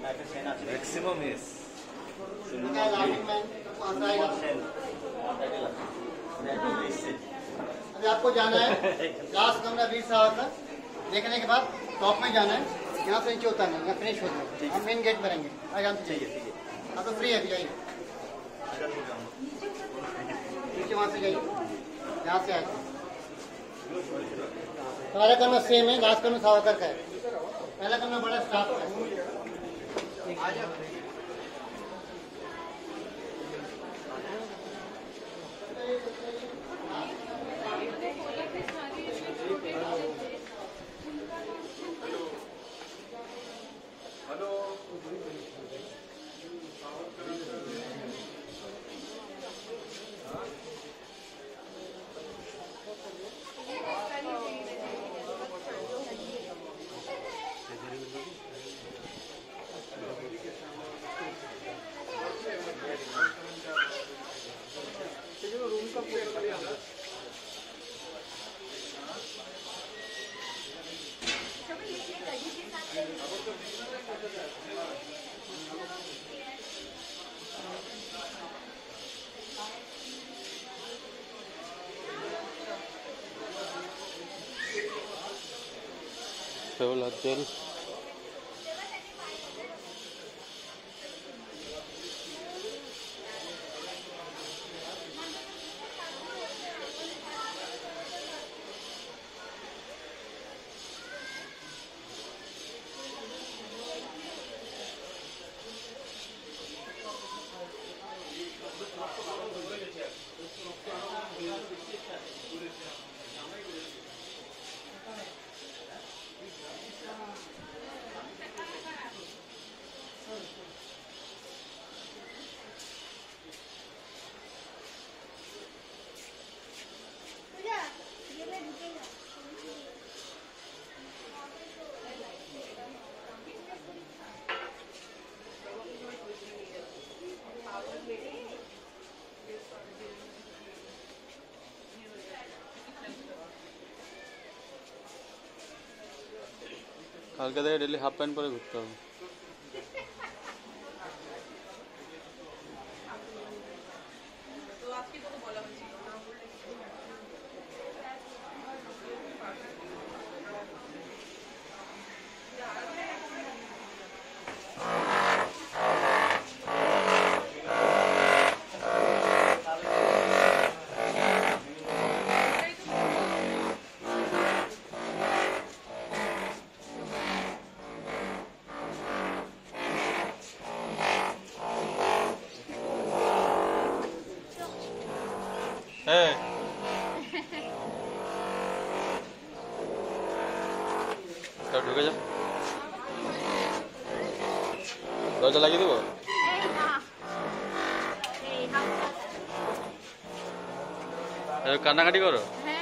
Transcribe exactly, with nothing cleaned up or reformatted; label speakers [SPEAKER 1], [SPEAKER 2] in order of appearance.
[SPEAKER 1] Maximum is
[SPEAKER 2] अभी आपको जाना है लास्ट कमरा वीर साहब का। देखने के बाद टॉप में जाना है, यहाँ से नीचे उतरना है, यहाँ फिनिश होता है। हम मेन गेट पर रहेंगे, आराम से जाइए। आप तो फ्री है, जाइए नीचे, वहाँ से जाइए, यहाँ से आए। सारा कमरा सेम है, लास्ट कमरा सावकर का है, पहला कमरा बड़ा स्टाफ का है।
[SPEAKER 3] Seoul Hotel. Kolkata daily half pant पर घूरते हो। Hey. Kau ढुके जा। दरवाजा लगी देबो? ए कान्नाकाटी करो।